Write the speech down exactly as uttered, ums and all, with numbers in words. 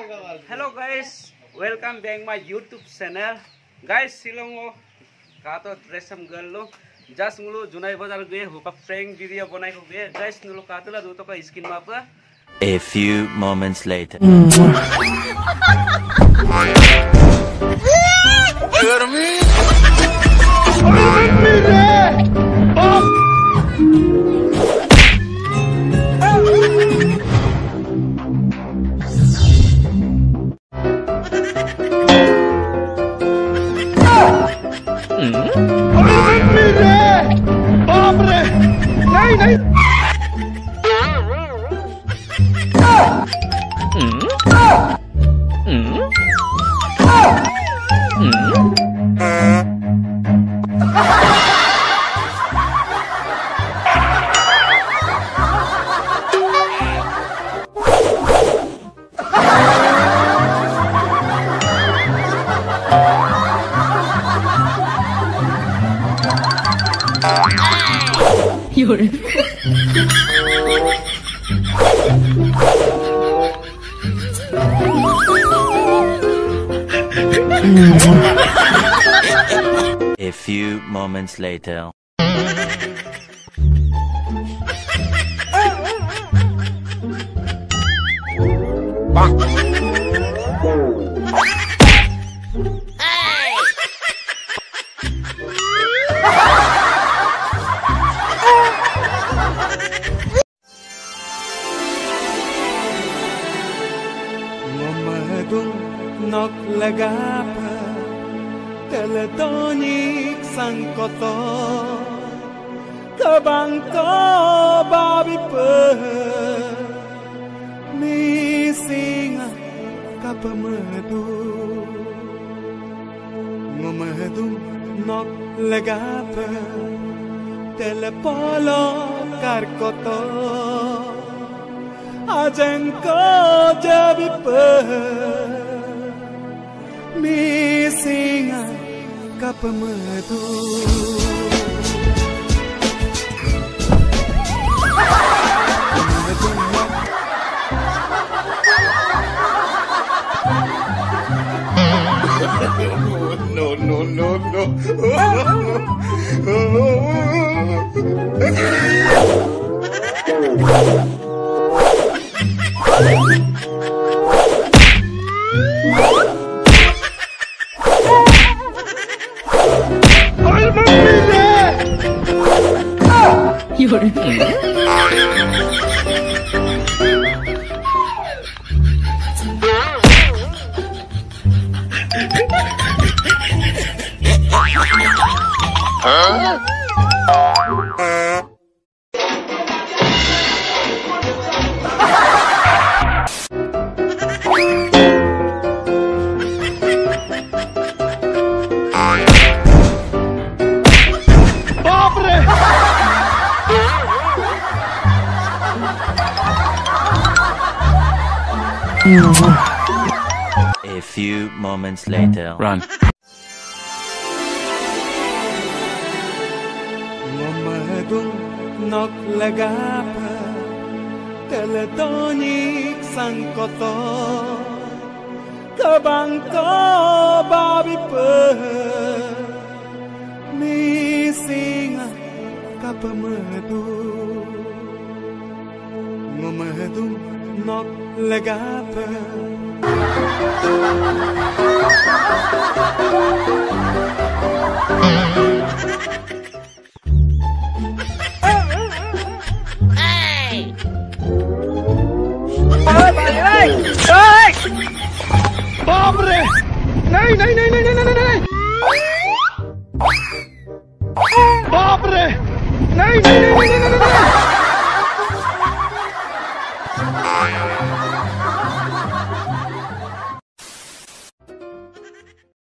Hello guys, welcome back my YouTube channel. Guys, silongo kato tresam gallo. Just ngulu junai bazar gue hupa prank video banai ko gue. Guys, ngulu kato la duto ka skin mapa. A few moments later. A few moments later. Nok lagapa teletonik sangkoto kabangto babi pe misinga kapamadu ngomadu nok lagapa telepolo karkoto ajenko jabi pe misinga kapamadu no no no no Huh? A few moments later. Run. Ngomadung nok lagapa teletonik sangkoto kabangto babi pe misinga kapamadu ngomadung nok lagapa बाप रे नहीं नहीं नहीं नहीं नहीं नहीं बाप रे नहीं नहीं नहीं नहीं